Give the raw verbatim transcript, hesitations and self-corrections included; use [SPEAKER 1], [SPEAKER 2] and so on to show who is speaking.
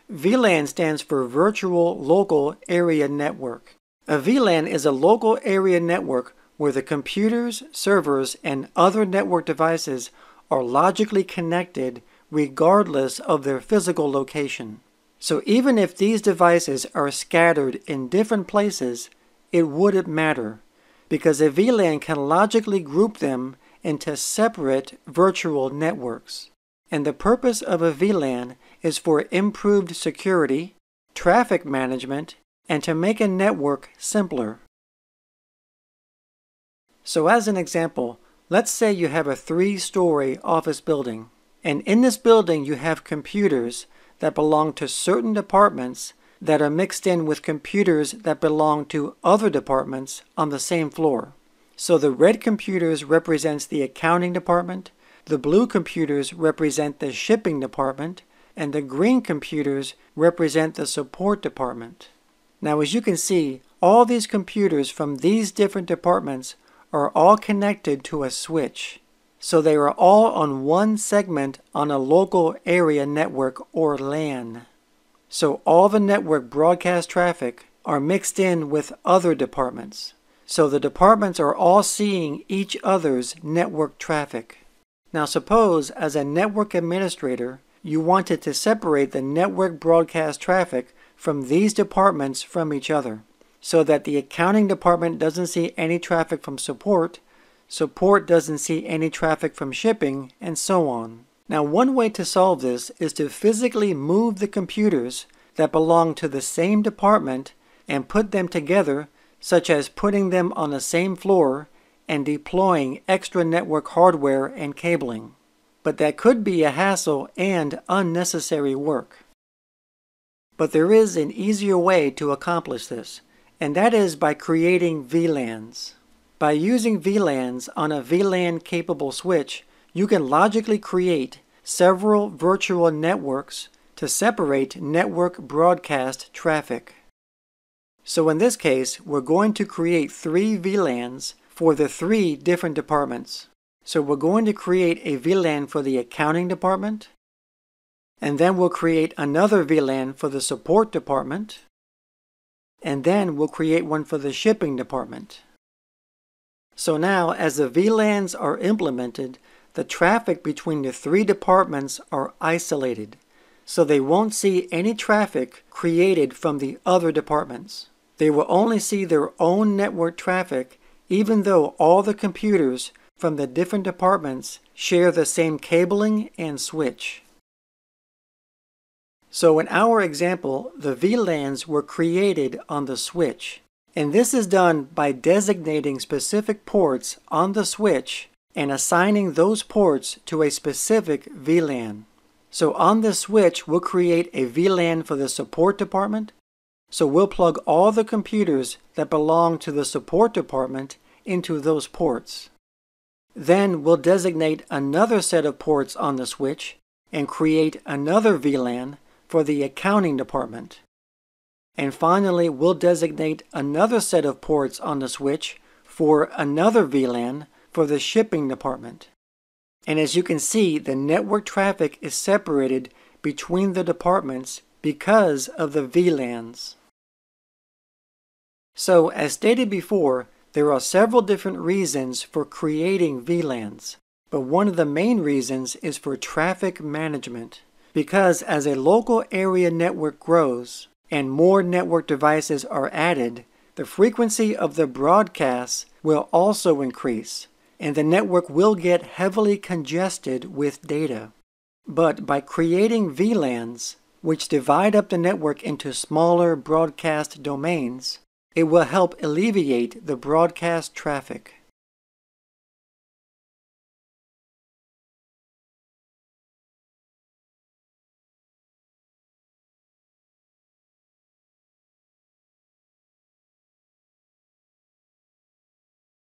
[SPEAKER 1] V LAN stands for Virtual Local Area Network. A V LAN is a local area network where the computers, servers, and other network devices are logically connected regardless of their physical location. So even if these devices are scattered in different places, it wouldn't matter, because a V LAN can logically group them into separate virtual networks. And the purpose of a V LAN is for improved security, traffic management, and to make a network simpler. So as an example, let's say you have a three-story office building, and in this building you have computers that belong to certain departments that are mixed in with computers that belong to other departments on the same floor. So the red computers represents the accounting department, the blue computers represent the shipping department, and the green computers represent the support department. Now, as you can see, all these computers from these different departments are all connected to a switch. So they are all on one segment on a local area network, or LAN. So all the network broadcast traffic are mixed in with other departments. So the departments are all seeing each other's network traffic. Now suppose, as a network administrator, you wanted to separate the network broadcast traffic from these departments from each other, so that the accounting department doesn't see any traffic from support, support doesn't see any traffic from shipping, and so on. Now, one way to solve this is to physically move the computers that belong to the same department and put them together, such as putting them on the same floor and deploying extra network hardware and cabling. But that could be a hassle and unnecessary work. But there is an easier way to accomplish this, and that is by creating V LANs. By using V LANs on a V LAN-capable switch, you can logically create several virtual networks to separate network broadcast traffic. So in this case, we're going to create three V LANs for the three different departments. So we're going to create a V LAN for the accounting department, and then we'll create another V LAN for the support department, and then we'll create one for the shipping department. So now, as the V LANs are implemented, the traffic between the three departments are isolated, so they won't see any traffic created from the other departments. They will only see their own network traffic, even though all the computers from the different departments share the same cabling and switch. So in our example, the V LANs were created on the switch. And this is done by designating specific ports on the switch and assigning those ports to a specific V LAN. So on this switch, we'll create a V LAN for the support department. So we'll plug all the computers that belong to the support department into those ports. Then we'll designate another set of ports on the switch and create another V LAN for the accounting department. And finally, we'll designate another set of ports on the switch for another V LAN for the shipping department. And as you can see, the network traffic is separated between the departments because of the V LANs. So, as stated before, there are several different reasons for creating V LANs, but one of the main reasons is for traffic management. Because as a local area network grows and more network devices are added, the frequency of the broadcasts will also increase, and the network will get heavily congested with data. But by creating V LANs, which divide up the network into smaller broadcast domains, it will help alleviate the broadcast traffic.